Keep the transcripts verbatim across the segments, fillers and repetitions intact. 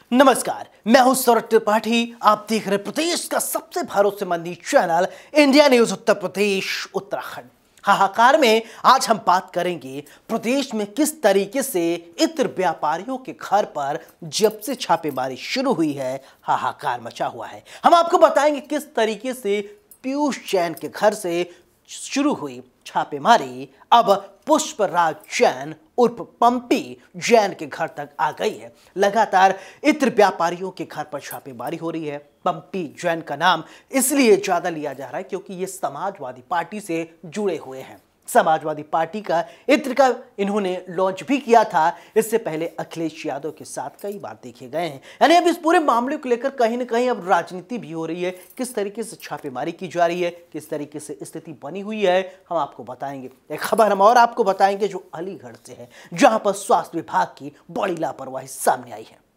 नमस्कार, मैं हूं सौरभ त्रिपाठी। आप देख रहे प्रदेश का सबसे भरोसेमंद channel India news Uttar Pradesh Uttarakhand. हाहाकार में आज हम बात करेंगे प्रदेश में किस तरीके से इत्र व्यापारियों के घर पर जब से छापेमारी शुरू हुई है हाहाकार मचा हुआ है। हम आपको बताएंगे किस तरीके से पीयूष जैन के घर से शुरू हुई छापेमारी अब पुष्पराज जैन उर्फ पंपी जैन के घर तक आ गई है। लगातार इत्र व्यापारियों के घर पर छापेमारी हो रही है। पंपी जैन का नाम इसलिए ज्यादा लिया जा रहा है क्योंकि ये समाजवादी पार्टी से जुड़े हुए हैं। समाजवादी पार्टी का इत्र का इन्होंने लॉन्च भी किया था। इससे पहले अखिलेश यादव के साथ कई बार देखे गए हैं। यानी अब इस पूरे मामले को लेकर कहीं ना कहीं अब राजनीति भी हो रही है। किस तरीके से छापेमारी की जा रही है, किस तरीके से स्थिति बनी हुई है, हम आपको बताएंगे। एक खबर हम और आपको बताएंगे जो अलीगढ़ से है, जहां पर स्वास्थ्य विभाग की बड़ी लापरवाही सामने आई है।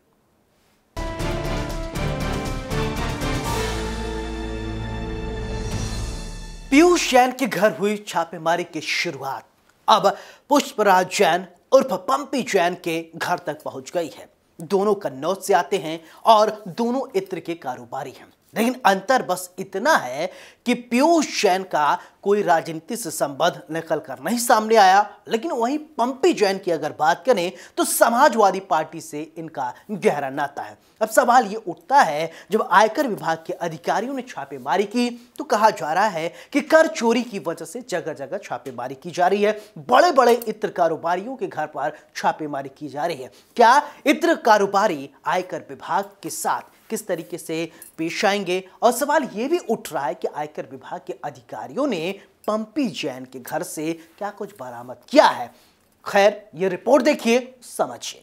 पीयूष जैन के घर हुई छापेमारी की शुरुआत अब पुष्पराज जैन उर्फ पंपी जैन के घर तक पहुंच गई है। दोनों कन्नौज से आते हैं और दोनों इत्र के कारोबारी हैं, लेकिन अंतर बस इतना है कि पीयूष जैन का कोई राजनीति से संबंध निकल कर नहीं सामने आया, लेकिन वहीं पंपी जैन की अगर बात करें तो समाजवादी पार्टी से इनका गहरा नाता है। अब सवाल ये उठता है, जब आयकर विभाग के अधिकारियों ने छापेमारी की तो कहा जा रहा है कि कर चोरी की वजह से जगह जगह छापेमारी की जा रही है। बड़े बड़े इत्र कारोबारियों के घर पर छापेमारी की जा रही है। क्या इत्र कारोबारी आयकर विभाग के साथ किस तरीके से पेश आएंगे? और सवाल यह भी उठ रहा है कि आयकर विभाग के अधिकारियों ने पंपी जैन के घर से क्या कुछ बरामद किया है। खैर, ये रिपोर्ट देखिए, समझिए।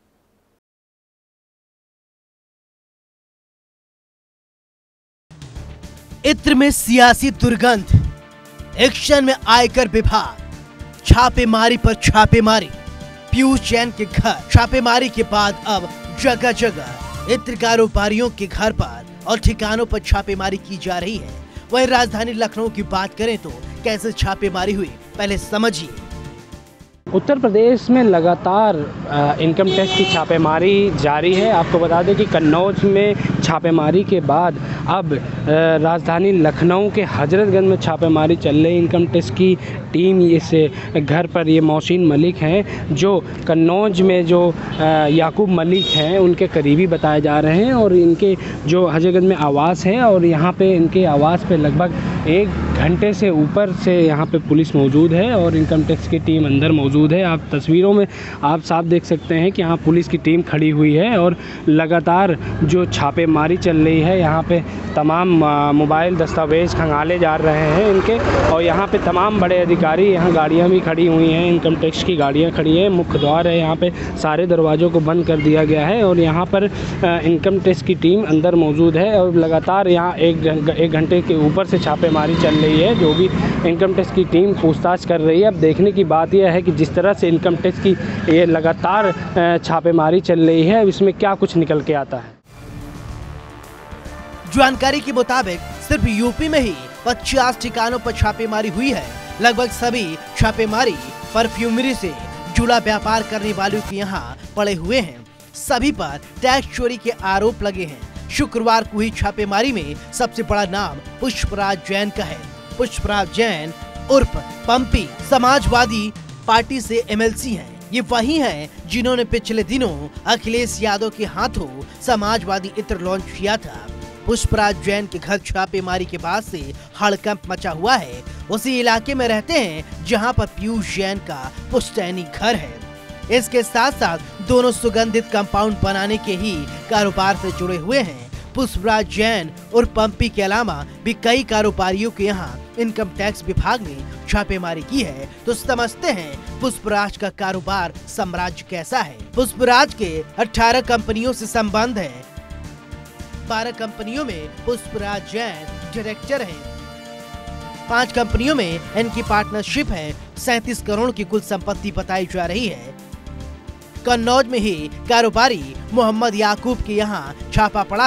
इत्र में सियासी दुर्गंध, एक्शन में आयकर विभाग, छापेमारी पर छापेमारी। पीयूष जैन के घर छापेमारी के बाद अब जगह जगह इत्र कारोबारियों के घर पर और ठिकानों पर छापेमारी की जा रही है। वहीं राजधानी लखनऊ की बात करें तो कैसे छापेमारी हुई, पहले समझिए। उत्तर प्रदेश में लगातार इनकम टैक्स की छापेमारी जारी है। आपको बता दें कि कन्नौज में छापेमारी के बाद अब राजधानी लखनऊ के हजरतगंज में छापेमारी चल रही। इनकम टैक्स की टीम इस घर पर, ये मोहसिन मलिक हैं जो कन्नौज में जो याकूब मलिक हैं उनके करीबी बताए जा रहे हैं, और इनके जो हजरतगंज में आवास है और यहाँ पे इनके आवास पे लगभग एक घंटे से ऊपर से यहाँ पे पुलिस मौजूद है और इनकम टैक्स की टीम अंदर मौजूद है। आप तस्वीरों में आप साफ देख सकते हैं कि यहाँ पुलिस की टीम खड़ी हुई है और लगातार जो छापेमारी चल रही है, यहाँ पे तमाम मोबाइल दस्तावेज़ खंगाले जा रहे हैं इनके, और यहाँ पे तमाम बड़े अधिकारी, यहाँ गाड़ियाँ भी खड़ी हुई हैं, इनकम टैक्स की गाड़ियाँ खड़ी हैं। मुख्य द्वार है, यहाँ पे सारे दरवाज़ों को बंद कर दिया गया है और यहाँ पर इनकम टैक्स की टीम अंदर मौजूद है और लगातार यहाँ एक एक घंटे के ऊपर से छापेमारी चल रही है, जो भी इनकम टैक्स की टीम पूछताछ कर रही है। अब देखने की बात यह है कि जिस तरह से इनकम टैक्स की ये लगातार छापेमारी चल रही है, इसमें क्या कुछ निकल के आता है। जानकारी के मुताबिक सिर्फ यूपी में ही पचास ठिकानों पर छापेमारी हुई है। लगभग सभी छापेमारी परफ्यूमरी से जुड़ा व्यापार करने वालों के यहाँ पड़े हुए हैं। सभी पर टैक्स चोरी के आरोप लगे हैं। शुक्रवार को हुई छापेमारी में सबसे बड़ा नाम पुष्पराज जैन का है। पुष्पराज जैन उर्फ पंपी समाजवादी पार्टी से एमएलसी हैं। ये वही हैं जिन्होंने पिछले दिनों अखिलेश यादव के हाथों समाजवादी इत्र लॉन्च किया था। पुष्पराज जैन के घर छापेमारी के बाद से हड़कंप मचा हुआ है। उसी इलाके में रहते हैं जहां पर पीयूष जैन का पुश्तैनी घर है। इसके साथ साथ दोनों सुगंधित कंपाउंड बनाने के ही कारोबार से जुड़े हुए हैं। पुष्पराज जैन और पंपी के अलावा भी कई कारोबारियों के यहाँ इनकम टैक्स विभाग ने छापेमारी की है। तो समझते हैं पुष्पराज का कारोबार साम्राज्य कैसा है। पुष्पराज के अठारह कंपनियों से संबंध है। बारह कंपनियों में पुष्पराज जैन डायरेक्टर हैं। पांच कंपनियों में इनकी पार्टनरशिप है। सैंतीस करोड़ की कुल संपत्ति बताई जा रही है। कन्नौज में ही कारोबारी मोहम्मद याकूब के यहाँ छापा पड़ा है।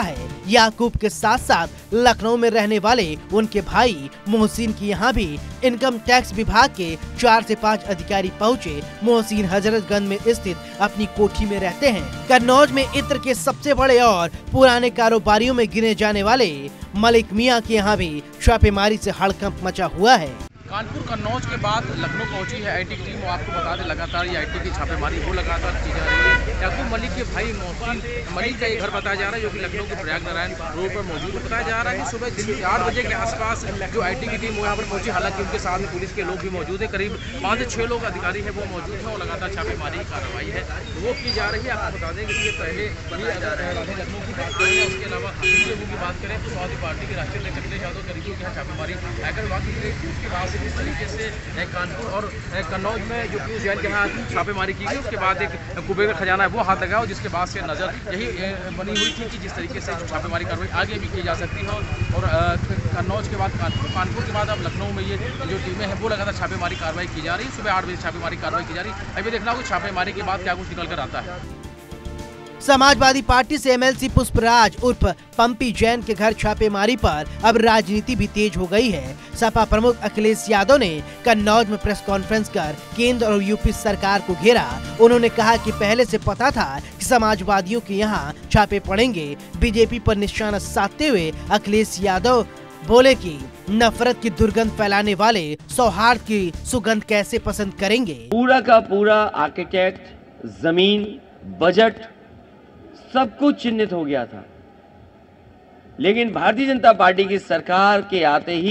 याकूब के साथ साथ लखनऊ में रहने वाले उनके भाई मोहसिन की यहाँ भी इनकम टैक्स विभाग के चार से पाँच अधिकारी पहुँचे। मोहसिन हजरतगंज में स्थित अपनी कोठी में रहते हैं। कन्नौज में इत्र के सबसे बड़े और पुराने कारोबारियों में गिने जाने वाले मलिक मियाँ के यहाँ भी छापेमारी से हड़कंप मचा हुआ है। कानपुर कन्नौज के बाद लखनऊ पहुंची है आईटी टीम। वो आपको बता दें लगातार ये आईटी की छापेमारी वो लगातार की जा रही है। याकूब मलिक के भाई मोहसिन मलिक का ये घर बताया जा रहा है जो कि लखनऊ के प्रयाग नारायण रोड पर मौजूद है। बताया जा रहा है कि सुबह दिन आठ बजे के आसपास जो आईटी की टीम वो यहाँ पर पहुंची। हालांकि उनके साथ में पुलिस के लोग भी मौजूद है। करीब पाँच से छः लोग अधिकारी है वो मौजूद है और लगातार छापेमारी की कार्रवाई है वो की जा रही है। आपको बता दें कि इससे पहले लखनऊ की बात करें, उसके अलावा की बात करें तो समाजवादी पार्टी के राष्ट्रीय अध्यक्ष अखिलेश यादव करीबी के यहाँ छापेमारी आकर बात की गई। उसके बाद इस तरीके से कानपुर और कन्नौज में जो पीयूष जैन के यहाँ छापेमारी की गई। उसके बाद एक कुबेर का खजाना है वो हाथ लगा, जिसके बाद से नजर यही बनी हुई थी कि जिस तरीके से छापेमारी कार्रवाई आगे भी की जा सकती है। और कन्नौज के बाद कानपुर कानपुर के बाद अब लखनऊ में ये जो टीमें हैं वो लगातार छापेमारी कार्रवाई की जा रही है। सुबह आठ बजे छापेमारी कार्रवाई की जा रही है। अभी देखना होगा छापेमारी के बाद क्या कुछ निकल कर आता है। समाजवादी पार्टी से एमएलसी पुष्पराज उर्फ पंपी जैन के घर छापेमारी पर अब राजनीति भी तेज हो गई है। सपा प्रमुख अखिलेश यादव ने कन्नौज में प्रेस कॉन्फ्रेंस कर केंद्र और यूपी सरकार को घेरा। उन्होंने कहा कि पहले से पता था कि समाजवादियों के यहाँ छापे पड़ेंगे। बीजेपी पर निशाना साधते हुए अखिलेश यादव बोले कि नफरत की दुर्गंध फैलाने वाले सौहार्द की सुगंध कैसे पसंद करेंगे। पूरा का पूरा आर्किटेक्ट, जमीन, बजट सब कुछ चिन्हित हो गया था, लेकिन भारतीय जनता पार्टी की सरकार के आते ही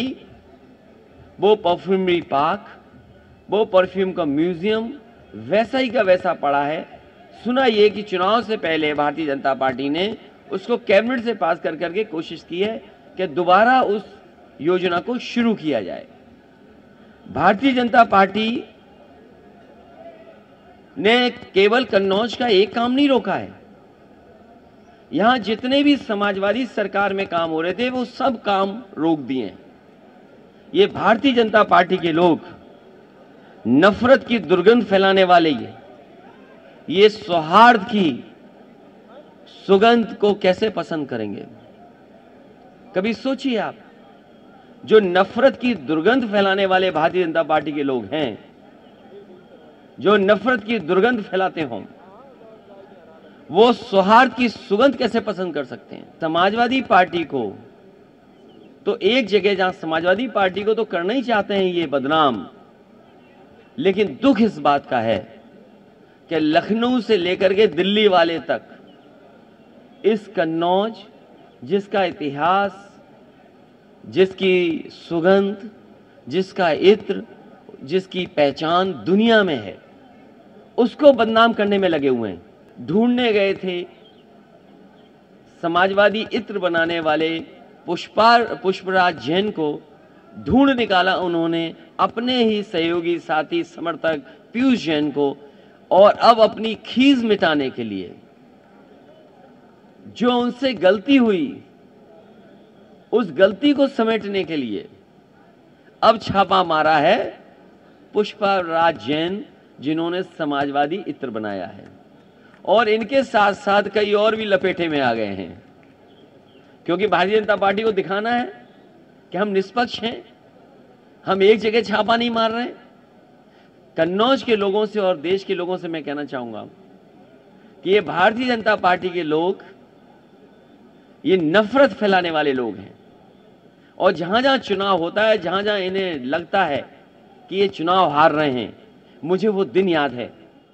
वो परफ्यूमरी पार्क, वो परफ्यूम का म्यूजियम वैसा ही का वैसा पड़ा है। सुना ये कि चुनाव से पहले भारतीय जनता पार्टी ने उसको कैबिनेट से पास कर करके कोशिश की है कि दोबारा उस योजना को शुरू किया जाए। भारतीय जनता पार्टी ने केवल कन्नौज का एक काम नहीं रोका है। यहां जितने भी समाजवादी सरकार में काम हो रहे थे वो सब काम रोक दिए। ये भारतीय जनता पार्टी के लोग नफरत की दुर्गंध फैलाने वाले ये ये सौहार्द की सुगंध को कैसे पसंद करेंगे। कभी सोचिए आप, जो नफरत की दुर्गंध फैलाने वाले भारतीय जनता पार्टी के लोग हैं, जो नफरत की दुर्गंध फैलाते हों, वो सौहार्द की सुगंध कैसे पसंद कर सकते हैं। समाजवादी पार्टी को तो एक जगह जहां समाजवादी पार्टी को तो करना ही चाहते हैं ये बदनाम, लेकिन दुख इस बात का है कि लखनऊ से लेकर के दिल्ली वाले तक इस कन्नौज, जिसका इतिहास, जिसकी सुगंध, जिसका इत्र, जिसकी पहचान दुनिया में है, उसको बदनाम करने में लगे हुए हैं। ढूंढने गए थे समाजवादी इत्र बनाने वाले पुष्पार पुष्पराज जैन को, ढूंढ निकाला उन्होंने अपने ही सहयोगी साथी समर्थक पीयूष जैन को। और अब अपनी खीज मिटाने के लिए, जो उनसे गलती हुई, उस गलती को समेटने के लिए अब छापा मारा है पुष्पराज जैन, जिन्होंने समाजवादी इत्र बनाया है। और इनके साथ साथ कई और भी लपेटे में आ गए हैं, क्योंकि भारतीय जनता पार्टी को दिखाना है कि हम निष्पक्ष हैं, हम एक जगह छापा नहीं मार रहे। कन्नौज के लोगों से और देश के लोगों से मैं कहना चाहूंगा कि ये भारतीय जनता पार्टी के लोग ये नफरत फैलाने वाले लोग हैं। और जहां जहां चुनाव होता है, जहां जहां इन्हें लगता है कि ये चुनाव हार रहे हैं, मुझे वो दिन याद है।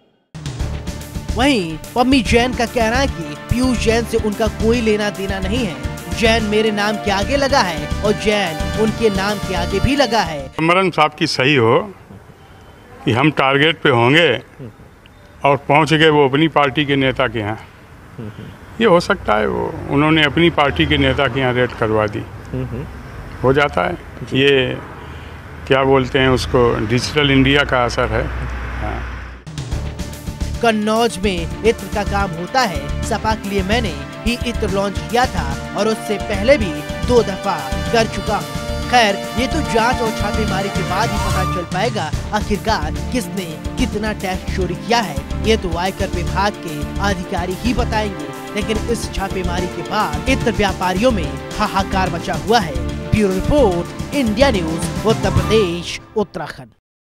वहीं पम्मी जैन का कहना है कि पीयूष जैन से उनका कोई लेना देना नहीं है। जैन मेरे नाम के आगे लगा है और जैन उनके नाम के आगे भी लगा है। अमरन साहब की सही हो कि हम टारगेट पे होंगे और पहुंच गए वो अपनी पार्टी के नेता के यहाँ, ये हो सकता है वो उन्होंने अपनी पार्टी के नेता के यहाँ रेड करवा दी, हो जाता है। ये क्या बोलते हैं उसको, डिजिटल इंडिया का असर है। हाँ। कन्नौज में इत्र का काम होता है। सपा के लिए मैंने ही इत्र लॉन्च किया था और उससे पहले भी दो दफा कर चुका हूँ। खैर, ये तो जांच और छापेमारी के बाद ही पता चल पाएगा आखिरकार किसने कितना टैक्स चोरी किया है। ये तो आयकर विभाग के अधिकारी ही बताएंगे। लेकिन इस छापेमारी के बाद इत्र व्यापारियों में हाहाकार मचा हुआ है। Bureau report, India news, Uttar Pradesh, Uttarakhand.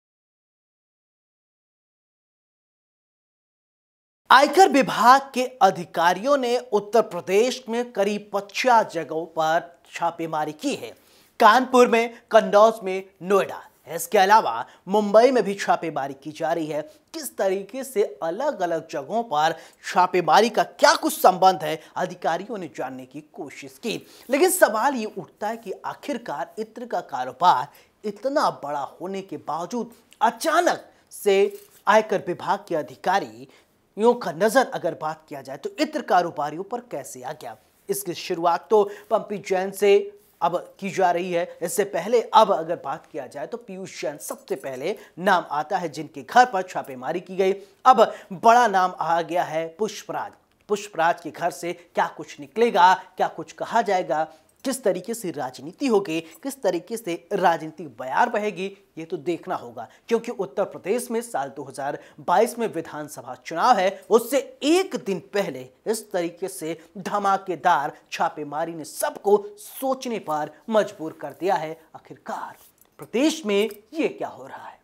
आयकर विभाग के अधिकारियों ने उत्तर प्रदेश में करीब पचास जगहों पर छापेमारी की है। कानपुर में, कन्नौज में, नोएडा, इसके अलावा मुंबई में भी छापेमारी की जा रही है। किस तरीके से अलग अलग जगहों पर छापेमारी का क्या कुछ संबंध है, अधिकारियों ने जानने की कोशिश की। लेकिन सवाल ये उठता है कि आखिरकार इत्र का कारोबार इतना बड़ा होने के बावजूद अचानक से आयकर विभाग के अधिकारियों का नजर अगर बात किया जाए तो इत्र कारोबारियों पर कैसे आ गया। इसकी शुरुआत तो पंपी जैन से अब की जा रही है। इससे पहले अब अगर बात किया जाए तो पीयूष जैन सबसे पहले नाम आता है जिनके घर पर छापेमारी की गई। अब बड़ा नाम आ गया है पुष्पराज। पुष्पराज के घर से क्या कुछ निकलेगा, क्या कुछ कहा जाएगा, किस तरीके से राजनीति होगी, किस तरीके से राजनीतिक बयार बहेगी, ये तो देखना होगा। क्योंकि उत्तर प्रदेश में साल दो हज़ार बाईस में विधानसभा चुनाव है, उससे एक दिन पहले इस तरीके से धमाकेदार छापेमारी ने सबको सोचने पर मजबूर कर दिया है। आखिरकार प्रदेश में ये क्या हो रहा है।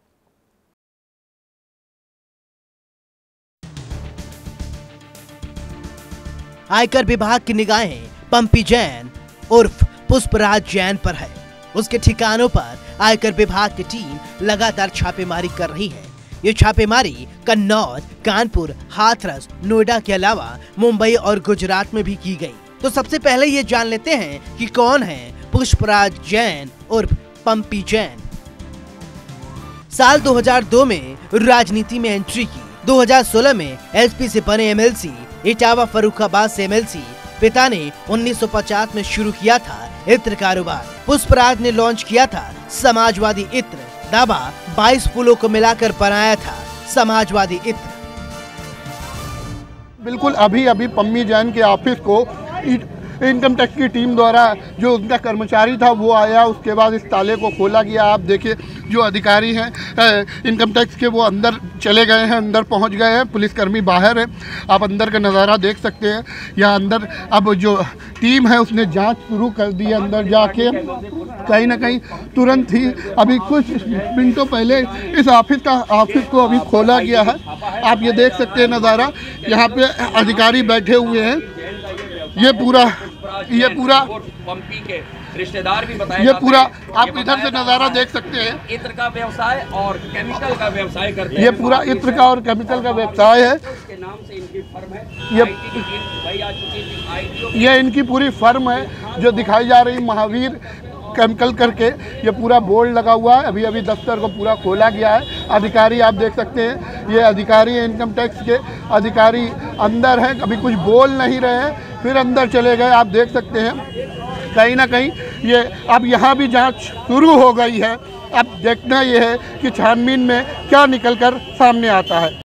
आयकर विभाग की निगाहें पंपी जैन उर्फ पुष्पराज जैन पर है। उसके ठिकानों पर आयकर विभाग की टीम लगातार छापेमारी कर रही है। ये छापेमारी कन्नौज, कानपुर, हाथरस, नोएडा के अलावा मुंबई और गुजरात में भी की गई। तो सबसे पहले ये जान लेते हैं कि कौन है पुष्पराज जैन उर्फ पंपी जैन। साल दो हज़ार दो में राजनीति में एंट्री की। दो हज़ार सोलह में एसपी से बने एमएलसी, इटावा फर्रुखाबाद से एमएलसी। पिता ने उन्नीस सौ पचास में शुरू किया था इत्र कारोबार। पुष्पराज ने लॉन्च किया था समाजवादी इत्र। दावा बाईस फूलों को मिलाकर बनाया था समाजवादी इत्र। बिल्कुल अभी अभी पंपी जैन के ऑफिस को इनकम टैक्स की टीम द्वारा जो उनका कर्मचारी था वो आया, उसके बाद इस ताले को खोला गया। आप देखिए जो अधिकारी हैं इनकम टैक्स के वो अंदर चले गए हैं, अंदर पहुंच गए हैं, पुलिसकर्मी बाहर है। आप अंदर का नज़ारा देख सकते हैं। यहाँ अंदर अब जो टीम है उसने जांच शुरू कर दी है। अंदर जाके कहीं ना कहीं तुरंत ही अभी कुछ मिनटों पहले इस ऑफिस का ऑफिस को अभी खोला गया है। आप ये देख सकते हैं नज़ारा, यहाँ पे अधिकारी बैठे हुए हैं। ये पूरा ये पूरा पंपी के रिश्तेदार भी बताए ये पूरा आप इधर से नज़ारा देख सकते हैं। इत्र का व्यवसाय और केमिकल का व्यवसाय करते हैं। ये पूरा इत्र का और केमिकल का व्यवसाय है। के नाम से इनकी फर्म है। ये ये इनकी पूरी फर्म है जो दिखाई जा रही महावीर केमिकल करके। ये पूरा बोर्ड लगा हुआ है। अभी अभी दफ्तर को पूरा खोला गया है। अधिकारी आप देख सकते हैं, ये अधिकारी है इनकम टैक्स के अधिकारी अंदर हैं। अभी कुछ बोल नहीं रहे हैं, फिर अंदर चले गए। आप देख सकते हैं कहीं ना कहीं ये अब यहाँ भी जांच शुरू हो गई है। अब देखना ये है कि छानबीन में क्या निकलकर सामने आता है।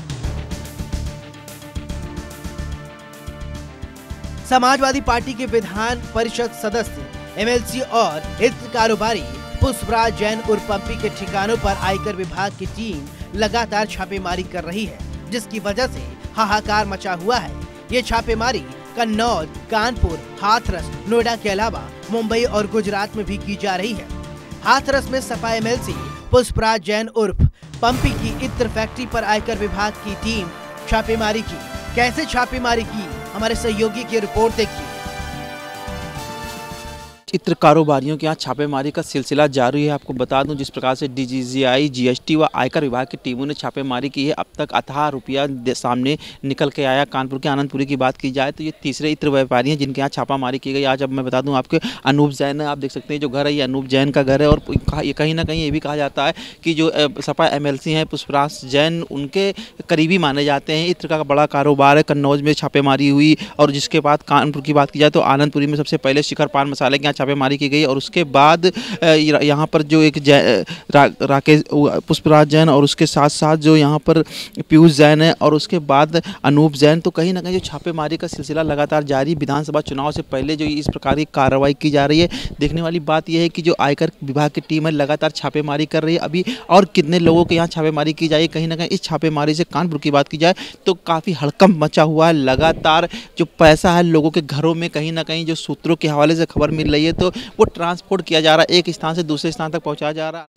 समाजवादी पार्टी के विधान परिषद सदस्य, एमएलसी और इत्र कारोबारी पुष्पराज जैन उर्फ पंपी के ठिकानों पर आयकर विभाग की टीम लगातार छापेमारी कर रही है, जिसकी वजह से हाहाकार मचा हुआ है। ये छापेमारी कन्नौज, कानपुर, हाथरस, नोएडा के अलावा मुंबई और गुजरात में भी की जा रही है। हाथरस में सपा एमएलसी पुष्पराज जैन उर्फ पंपी की इत्र फैक्ट्री पर आयकर विभाग की टीम छापेमारी की। कैसे छापेमारी की, हमारे सहयोगी की रिपोर्ट देखिए। इत्र कारोबारियों के यहाँ छापेमारी का सिलसिला जारी है। आपको बता दूं जिस प्रकार से डीजीसीआई, जीएसटी व आयकर विभाग की टीमों ने छापेमारी की है, अब तक अथाह रुपया सामने निकल के आया। कानपुर के आनंदपुरी की बात की जाए तो ये तीसरे इत्र व्यापारी हैं जिनके यहाँ छापामारी की गई। आज अब मैं बता दूं आपके अनूप जैन है, आप देख सकते हैं जो घर है ये अनूप जैन का घर है। और ये कहीं ना कहीं ये भी कहा जाता है कि जो सपा एमएलसी हैं पुष्पराज जैन उनके करीबी माने जाते हैं। इत्र का बड़ा कारोबार है। कन्नौज में छापेमारी हुई और जिसके बाद कानपुर की बात की जाए तो आनंदपुरी में सबसे पहले शिखर पान मसाले के यहाँ छापेमारी की गई और उसके बाद यहाँ पर जो एक रा, राकेश पुष्पराज जैन और उसके साथ साथ जो यहाँ पर पीयूष जैन है और उसके बाद अनूप जैन, तो कहीं ना कहीं जो छापेमारी का सिलसिला लगातार जारी, विधानसभा चुनाव से पहले जो इस प्रकार की कार्रवाई की जा रही है। देखने वाली बात यह है कि जो आयकर विभाग की टीम है लगातार छापेमारी कर रही है अभी, और कितने लोगों के यहाँ छापेमारी की जाए। कहीं ना कहीं इस छापेमारी से कानपुर की बात की जाए तो काफ़ी हड़कंप मचा हुआ है। लगातार जो पैसा है लोगों के घरों में, कहीं ना कहीं जो सूत्रों के हवाले से खबर मिल रही है तो वो ट्रांसपोर्ट किया जा रहा है, एक स्थान से दूसरे स्थान तक पहुँचाया जा रहा है।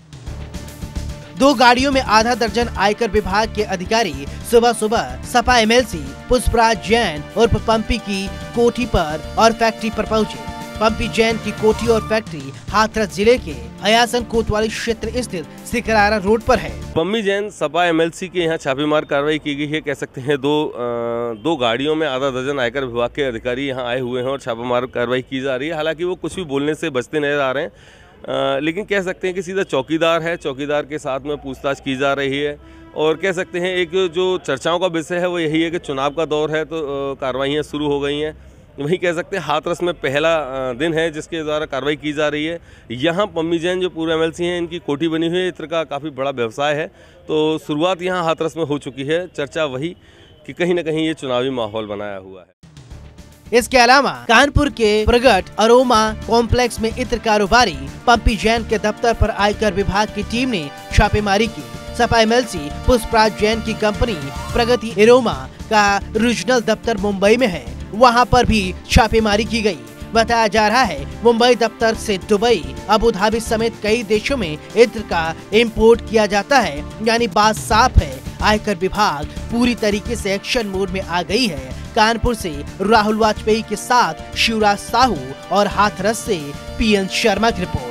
दो गाड़ियों में आधा दर्जन आयकर विभाग के अधिकारी सुबह सुबह सपा एमएलसी पुष्पराज जैन और पंपी की कोठी पर और फैक्ट्री पर पहुंचे। पंपी जैन की कोठी और फैक्ट्री हाथरस जिले के हयासन कोतवाली क्षेत्र स्थित सिकरारा रोड पर है। पंपी जैन सपा एमएलसी के यहाँ छापेमार कार्रवाई की गई है। कह सकते हैं दो आ, दो गाड़ियों में आधा दर्जन आयकर विभाग के अधिकारी यहाँ आए हुए हैं और छापेमार कार्रवाई की जा रही है। हालांकि वो कुछ भी बोलने से बचते नजर आ रहे हैं, आ, लेकिन कह सकते हैं कि सीधा चौकीदार है, चौकीदार के साथ में पूछताछ की जा रही है। और कह सकते हैं एक जो चर्चाओं का विषय है वो यही है कि चुनाव का दौर है तो कार्रवाइयाँ शुरू हो गई हैं। वहीं कह सकते हैं हाथरस में पहला दिन है जिसके द्वारा कार्रवाई की जा रही है। यहाँ पंपी जैन जो पूर्व एमएलसी हैं, इनकी कोठी बनी हुई है, इत्र का काफ़ी बड़ा व्यवसाय है, तो शुरुआत यहाँ हाथरस में हो चुकी है। चर्चा वही कि कहीं ना कहीं ये चुनावी माहौल बनाया हुआ है। इसके अलावा कानपुर के प्रगट अरोमा कॉम्प्लेक्स में इत्र कारोबारी पंपी जैन के दफ्तर पर आयकर विभाग की टीम ने छापेमारी की। सपा एमएलसी पुष्पराज जैन की कंपनी प्रगति अरोमा का रीजनल दफ्तर मुंबई में है, वहां पर भी छापेमारी की गई। बताया जा रहा है मुंबई दफ्तर से दुबई, अबू धाबी समेत कई देशों में इत्र का इंपोर्ट किया जाता है। यानी बात साफ है, आयकर विभाग पूरी तरीके से एक्शन मोड में आ गई है। कानपुर से राहुल वाजपेयी के साथ शिवराज साहू और हाथरस से पीएन शर्मा की रिपोर्ट।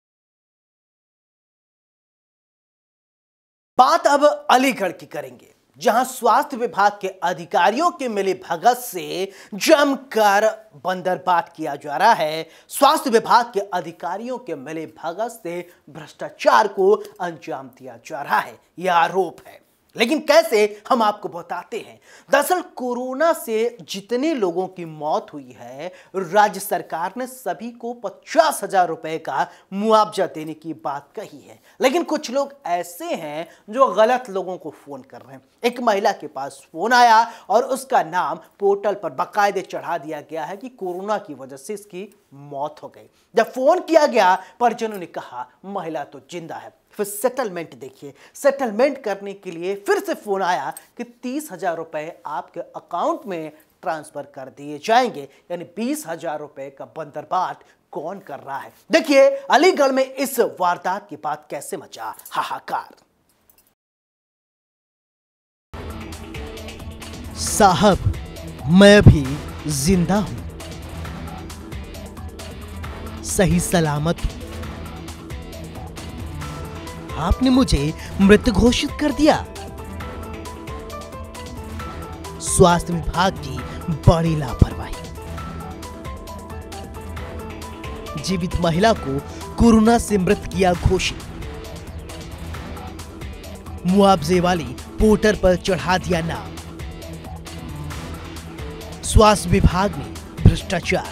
बात अब अलीगढ़ की करेंगे, जहां स्वास्थ्य विभाग के अधिकारियों के मिली भगत से जमकर बंदरबाट किया जा रहा है। स्वास्थ्य विभाग के अधिकारियों के मिली भगत से भ्रष्टाचार को अंजाम दिया जा रहा है, यह आरोप है। लेकिन कैसे, हम आपको बताते हैं। दरअसल कोरोना से जितने लोगों की मौत हुई है, राज्य सरकार ने सभी को पचास हजार रुपए का मुआवजा देने की बात कही है। लेकिन कुछ लोग ऐसे हैं जो गलत लोगों को फोन कर रहे हैं। एक महिला के पास फोन आया और उसका नाम पोर्टल पर बाकायदे चढ़ा दिया गया है कि कोरोना की वजह से इसकी मौत हो गई। जब फोन किया गया, परिजनों ने कहा महिला तो जिंदा है। फिर सेटलमेंट देखिए, सेटलमेंट करने के लिए फिर से फोन आया कि तीस हजार रुपए आपके अकाउंट में ट्रांसफर कर दिए जाएंगे। यानी बीस हजार रुपए का बंदरबाट कौन कर रहा है? देखिए अलीगढ़ में इस वारदात के बाद कैसे मचा हाहाकार। साहब, मैं भी जिंदा हूं, सही सलामत हूं। आपने मुझे मृत घोषित कर दिया। स्वास्थ्य विभाग की बड़ी लापरवाही। जीवित महिला को कोरोना से मृत किया घोषित। मुआवजे वाली पोर्टल पर चढ़ा दिया नाम। स्वास्थ्य विभाग में भ्रष्टाचार।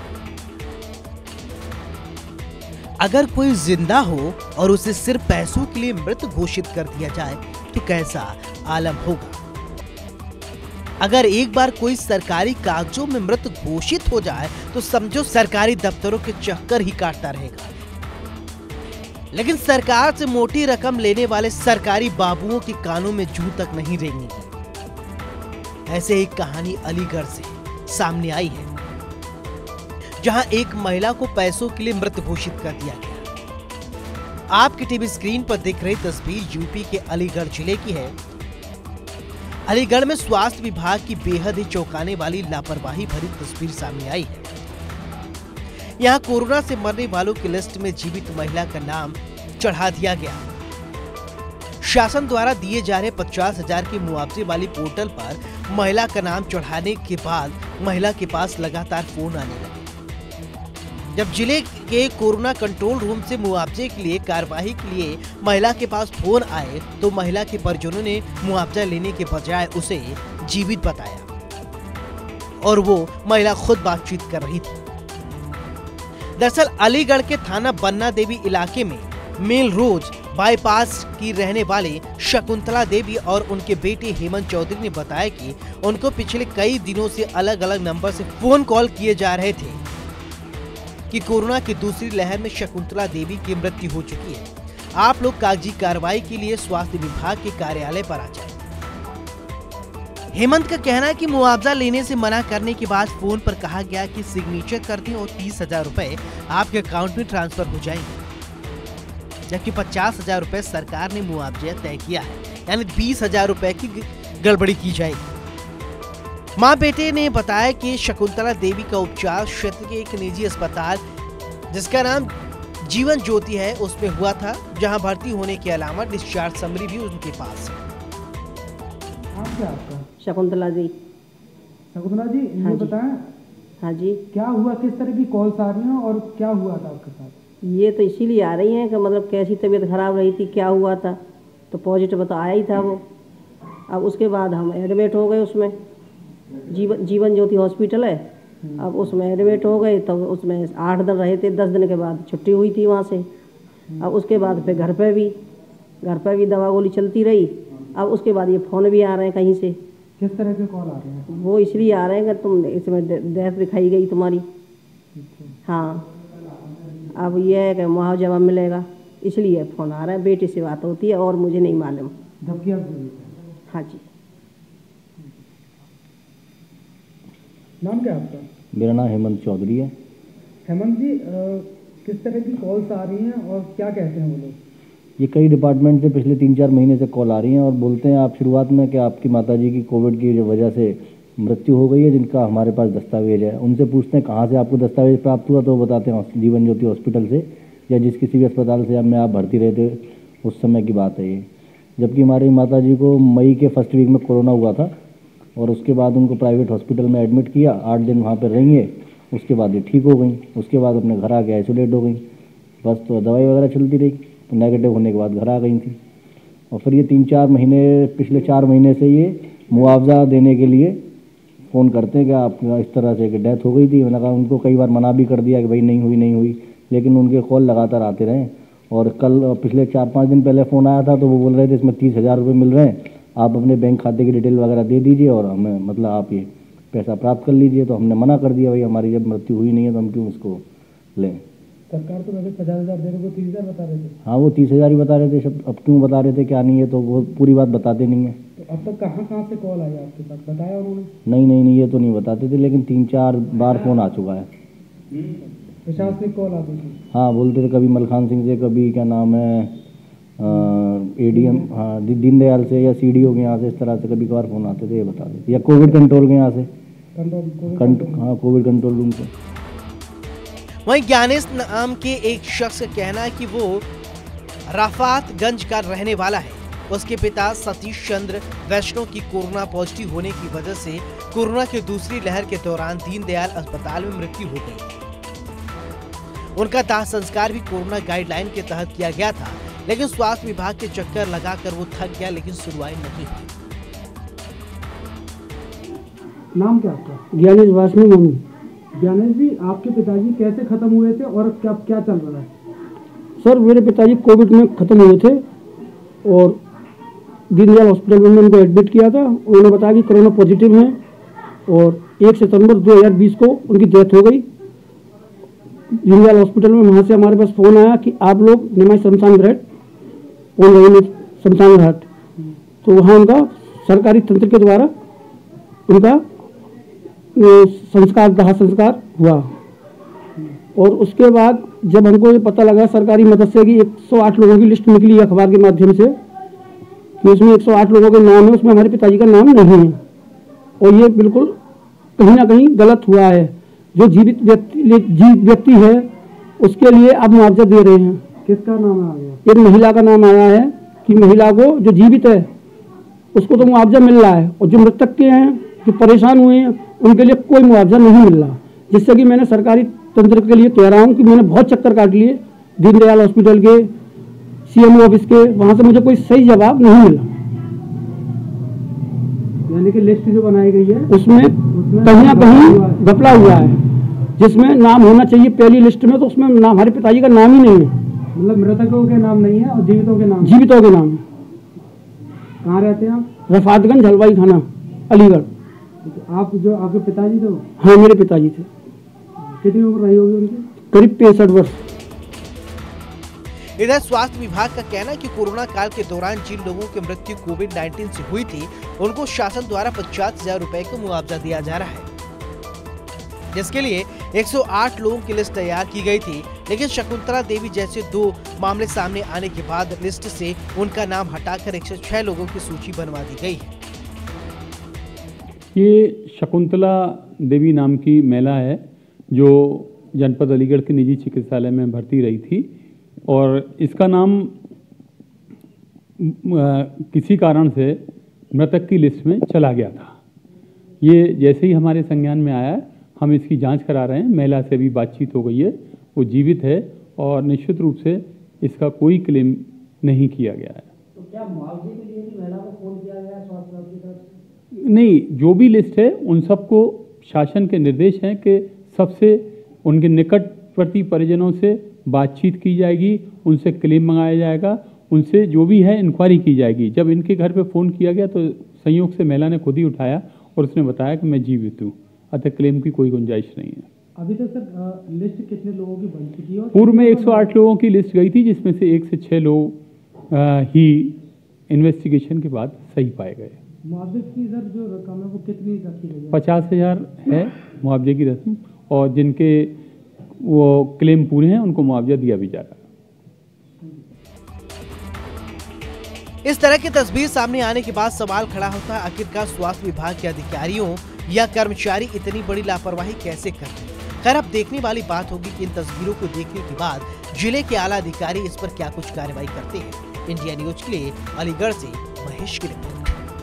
अगर कोई जिंदा हो और उसे सिर्फ पैसों के लिए मृत घोषित कर दिया जाए तो कैसा आलम होगा। अगर एक बार कोई सरकारी कागजों में मृत घोषित हो जाए तो समझो सरकारी दफ्तरों के चक्कर ही काटता रहेगा। लेकिन सरकार से मोटी रकम लेने वाले सरकारी बाबुओं के कानों में जू तक नहीं रेंगेगी। ऐसे ही कहानी अलीगढ़ से सामने आई है, जहां एक महिला को पैसों के लिए मृत घोषित कर दिया गया। आपकी टीवी स्क्रीन पर दिख रही तस्वीर यूपी के अलीगढ़ जिले की है। अलीगढ़ में स्वास्थ्य विभाग की बेहद ही चौंकाने वाली लापरवाही भरी तस्वीर सामने आई है। यहां कोरोना से मरने वालों की लिस्ट में जीवित महिला का नाम चढ़ा दिया गया। शासन द्वारा दिए जा रहे पचास हजार के मुआवजे वाली पोर्टल पर महिला का नाम चढ़ाने के बाद महिला के पास लगातार फोन आने लगे। जब जिले के कोरोना कंट्रोल रूम से मुआवजे के लिए कार्यवाही के लिए महिला के पास फोन आए तो महिला के परिजनों ने मुआवजा लेने के बजाय उसे जीवित बताया और वो महिला खुद बातचीत कर रही थी। दरअसल अलीगढ़ के थाना बन्ना देवी इलाके में मेल रोज बाईपास की रहने वाले शकुंतला देवी और उनके बेटे हेमंत चौधरी ने बताया कि उनको पिछले कई दिनों से अलग अलग नंबर से फोन कॉल किए जा रहे थे कि कोरोना की दूसरी लहर में शकुंतला देवी की मृत्यु हो चुकी है, आप लोग कागजी कार्रवाई के लिए स्वास्थ्य विभाग के कार्यालय पर आ जाएं। हेमंत का कहना है कि मुआवजा लेने से मना करने के बाद फोन पर कहा गया कि सिग्नेचर कर दें और तीस हजार रूपए आपके अकाउंट में ट्रांसफर हो जाएंगे, जबकि पचास हजार रूपए सरकार ने मुआवजा तय किया है, यानी बीस हजार रूपए की गड़बड़ी की जाएगी। मां बेटे ने बताया कि शकुंतला देवी का उपचार क्षेत्र के एक निजी अस्पताल जिसका नाम जीवन ज्योति है उसमें हुआ था, जहां भर्ती होने के अलावा डिस्चार्ज समरी भी उनके पास है। शकुंतला जी। शकुंतला जी, ये बताएं, हाँ जी, क्या हुआ, किस तरह की कॉल्स आ रही हैं और क्या हुआ था आपके साथ? ये तो इसीलिए आ रही हैं कि मतलब कैसी तबीयत खराब रही थी, क्या हुआ था, तो पॉजिटिव तो आया ही था वो। अब उसके बाद हम एडमिट हो गए उसमें, जीवन जीवन ज्योति हॉस्पिटल है, अब उसमें एडमिट हो गए। तो उसमें आठ दिन रहे थे, दस दिन के बाद छुट्टी हुई थी वहाँ से। अब उसके बाद फिर घर पे भी घर पे भी दवा गोली चलती रही। अब उसके बाद ये फ़ोन भी आ रहे हैं कहीं से। किस तरह के कॉल आ रहे हैं? वो इसलिए आ रहे हैं कि तुम इसमें डेथ दिखाई गई तुम्हारी। हाँ, अब ये है कि मुआवजा मिलेगा, इसलिए फ़ोन आ रहा है। बेटे से बात होती है और मुझे नहीं मालूम। जबकि आप? हाँ जी। नाम क्या आपका? मेरा नाम हेमंत चौधरी है। हेमंत जी, आ, किस तरह की कॉल्स आ रही हैं और क्या कहते हैं वो लोग? ये कई डिपार्टमेंट से पिछले तीन चार महीने से कॉल आ रही हैं और बोलते हैं आप शुरुआत में कि आपकी माताजी की कोविड की वजह से मृत्यु हो गई है, जिनका हमारे पास दस्तावेज है। उनसे पूछते हैं कहाँ से आपको दस्तावेज प्राप्त हुआ, तो वो बताते हैं जीवन ज्योति हॉस्पिटल से या जिस किसी भी अस्पताल से में आप भर्ती रहे थे उस समय की बात है ये। जबकि हमारी माताजी को मई के फर्स्ट वीक में कोरोना हुआ था और उसके बाद उनको प्राइवेट हॉस्पिटल में एडमिट किया, आठ दिन वहाँ पर रहेंगे, उसके बाद ये ठीक हो गई। उसके बाद अपने घर आके आइसोलेट हो गई, बस तो दवाई वगैरह चलती रही, तो नेगेटिव होने के बाद घर आ गई थी। और फिर ये तीन चार महीने पिछले चार महीने से ये मुआवजा देने के लिए फ़ोन करते हैं कि आप इस तरह से कि डेथ हो गई थी। मैंने कहा उनको कई बार मना भी कर दिया कि भाई नहीं हुई नहीं हुई, लेकिन उनके कॉल लगातार आते रहे। और कल पिछले चार पाँच दिन पहले फ़ोन आया था तो वो बोल रहे थे इसमें तीस हज़ार रुपये मिल रहे हैं, आप अपने बैंक खाते की डिटेल वगैरह दे दीजिए और हमें मतलब आप ये पैसा प्राप्त कर लीजिए। तो हमने मना कर दिया, भाई हमारी जब मृत्यु हुई नहीं है तो हम क्यों इसको लें। सरकार तो वैसे पचास हज़ार दे रहे, तीस हज़ार बता रहे थे। हाँ, वो तीस हज़ार ही बता रहे थे सब, अब क्यों बता रहे थे क्या नहीं है, तो वो पूरी बात बताते नहीं है। तो अब तक कहाँ कहाँ से कॉल आई आपके पास, बताया उन्होंने? नहीं नहीं नहीं, ये तो नहीं बताते थे, लेकिन तीन चार बार फ़ोन आ चुका है। प्रशासनिक कॉल आती थी? हाँ, बोलते थे कभी मलखान सिंह से, कभी क्या नाम है एडीएम, हाँ दीनदयाल से या सीडीओ के यहाँ से, इस तरह से कभी कभार फ़ोन आते थे, ये बता देते, या कोविड कंट्रोल के यहाँ से, हाँ कोविड कंट्रोल रूम से। वहीं ज्ञानेश नाम के एक शख्स का कहना है कि वो राफातगंज का रहने वाला है। उसके पिता सतीश चंद्र वैष्णव की कोरोना पॉजिटिव होने की वजह से कोरोना की दूसरी लहर के दौरान दीनदयाल अस्पताल में मृत्यु हो गई। उनका दाह संस्कार भी कोरोना गाइडलाइन के तहत किया गया था, लेकिन स्वास्थ्य विभाग के चक्कर लगाकर वो थक गया, लेकिन सुनवाई नहीं हुई। नाम क्या आपका? ज्ञानेश वासनी मम्मी। ज्ञानेश जी, आपके पिताजी कैसे खत्म हुए थे और क्या क्या चल रहा है? सर, मेरे पिताजी कोविड में ख़त्म हुए थे और दीनदयाल हॉस्पिटल में उनको एडमिट किया था। उन्होंने बताया कि कोरोना पॉजिटिव है और एक सितंबर दो हज़ार बीस को उनकी डेथ हो गई दीनदयाल हॉस्पिटल में। वहाँ से हमारे पास फ़ोन आया कि आप लोग निमाई शमशान घाट पहुँच रहे हैं, शमशान घाट। तो वहाँ उनका सरकारी तंत्र के द्वारा उनका संस्कार, दाह संस्कार हुआ। और उसके बाद जब हमको ये पता लगा सरकारी मदद से कि एक सौ आठ लोगों की लिस्ट निकली अखबार के माध्यम से कि उसमें एक सौ आठ लोगों के नाम है, उसमें हमारे पिताजी का नाम नहीं है और ये बिल्कुल कहीं ना कहीं गलत हुआ है। जो जीवित व्यक्ति जीवित व्यक्ति है उसके लिए अब मुआवजा दे रहे हैं। किसका नाम आ गया? एक महिला का नाम आया है कि महिला को जो जीवित है उसको तो मुआवजा मिल रहा है और जो मृतक के हैं, जो परेशान हुए हैं, उनके लिए कोई मुआवजा नहीं मिल रहा। जिससे कि मैंने सरकारी तंत्र के लिए कह रहा हूँ कि मैंने बहुत चक्कर काट लिए दीनदयाल हॉस्पिटल के, सीएमओ ऑफिस के, वहाँ से मुझे कोई सही जवाब नहीं मिला। यानी कि लिस्ट जो बनाई गई है उसमें कहीं ना कहीं घपला हुआ है, जिसमें नाम होना चाहिए पहली लिस्ट में, तो उसमें नाम हमारे पिताजी का नाम ही नहीं है। मतलब मृतकों के नाम नहीं है और जीवितों के नाम? जीवितों के नाम। कहाँ रहते हैं आप? रफातगंज हलवाई थाना अलीगढ़। आप जो आपके पिताजी थे? हाँ मेरे पिताजी थे। कितनी उम्र रही होगी उनकी? करीब पैंसठ वर्ष। इधर स्वास्थ्य विभाग का कहना है कि कोरोना काल के दौरान जिन लोगों की मृत्यु कोविड नाइन्टीन से हुई थी उनको शासन द्वारा पचास हजार रुपए का मुआवजा दिया जा रहा है, जिसके लिए एक सौ आठ लोगों की लिस्ट तैयार की गई थी। लेकिन शकुंतला देवी जैसे दो मामले सामने आने के बाद लिस्ट से उनका नाम हटाकर एक सौ छह लोगों की सूची बनवा दी गई है। ये शकुंतला देवी नाम की महिला है जो जनपद अलीगढ़ के निजी चिकित्सालय में भर्ती रही थी और इसका नाम किसी कारण से मृतक की लिस्ट में चला गया था। ये जैसे ही हमारे संज्ञान में आया हम इसकी जांच करा रहे हैं। महिला से भी बातचीत हो गई है, वो जीवित है और निश्चित रूप से इसका कोई क्लेम नहीं किया गया है। तो क्या मुआवजे के लिए भी महिला को फोन किया गया है स्वास्थ्य विभाग की तरफ से? नहीं, जो भी लिस्ट है उन सबको शासन के निर्देश हैं कि सबसे उनके निकटवर्ती परिजनों से बातचीत की जाएगी, उनसे क्लेम मंगाया जाएगा, उनसे जो भी है इंक्वायरी की जाएगी। जब इनके घर पे फ़ोन किया गया तो संयोग से महिला ने खुद ही उठाया और उसने बताया कि मैं जीवित हूँ, अतः क्लेम की कोई गुंजाइश नहीं है। अभी तक सर लिस्ट कितने लोगों की बन चुकी है? पूर्व में एक सौ आठ लोगों की लिस्ट गई थी, जिसमें से एक से छः लोग ही इन्वेस्टिगेशन के बाद सही पाए गए। मुआवजे की सर जो रकम है वो कितनी रखी गई है? पचास हजार है मुआवजे की रस्म और जिनके वो क्लेम पूरे हैं उनको मुआवजा दिया भी जा रहा है। इस तरह की तस्वीर सामने आने के बाद सवाल खड़ा होता है, आखिरकार स्वास्थ्य विभाग के अधिकारियों या कर्मचारी इतनी बड़ी लापरवाही कैसे करते हैं। खैर अब देखने वाली बात होगी कि इन तस्वीरों को देखने के बाद जिले के आला अधिकारी इस पर क्या कुछ कार्रवाई करते हैं। इंडिया न्यूज के लिए अलीगढ़ से महेश की रिपोर्ट।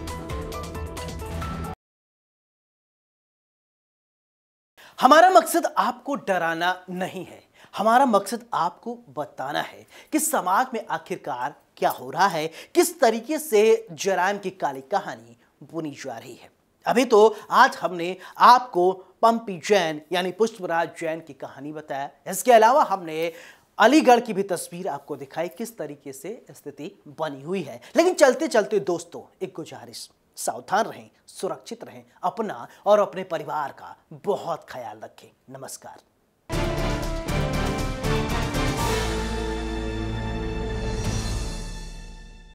हमारा मकसद आपको डराना नहीं है, हमारा मकसद आपको बताना है कि समाज में आखिरकार क्या हो रहा है, किस तरीके से जराइम की काली कहानी बुनी जा रही है। अभी तो आज हमने आपको पंपी जैन यानी पुष्पराज जैन की कहानी बताया, इसके अलावा हमने अलीगढ़ की भी तस्वीर आपको दिखाई, किस तरीके से स्थिति बनी हुई है। लेकिन चलते चलते दोस्तों एक गुजारिश, सावधान रहें, सुरक्षित रहें, अपना और अपने परिवार का बहुत ख्याल रखें। नमस्कार।